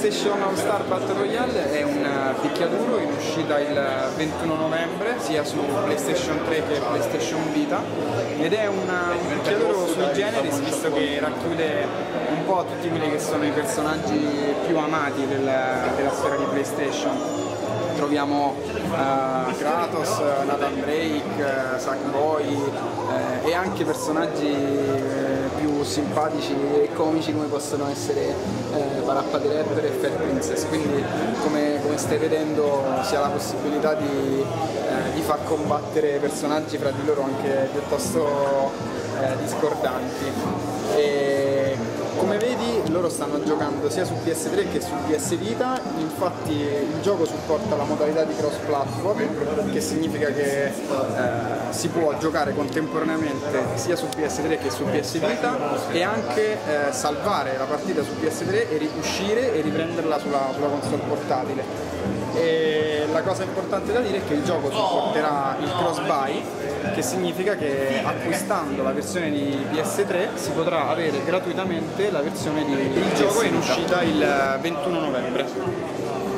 PlayStation All Star Battle Royale è un picchiaduro in uscita il 21 novembre sia su PlayStation 3 che PlayStation Vita, ed è un picchiaduro sui generis, visto che racchiude un po' tutti quelli che sono i personaggi più amati della storia di PlayStation. Troviamo Kratos, Nathan Drake, Sackboy e anche personaggi più simpatici e comici come possono essere Parappa the Rapper e Fat Princess. Quindi come stai vedendo si ha la possibilità di far combattere personaggi fra di loro anche piuttosto discordanti. E come vedi loro stanno giocando sia su PS3 che su PS Vita, infatti il gioco supporta la modalità di cross platform, che significa che si può giocare contemporaneamente sia su PS3 che su PS Vita e anche salvare la partita su PS3 e uscire e riprenderla sulla console portatile. E la cosa importante da dire è che il gioco supporterà il cross buy, che significa che acquistando la versione di PS3 si potrà avere gratuitamente la versione di PS. Il gioco è in uscita il 21 novembre.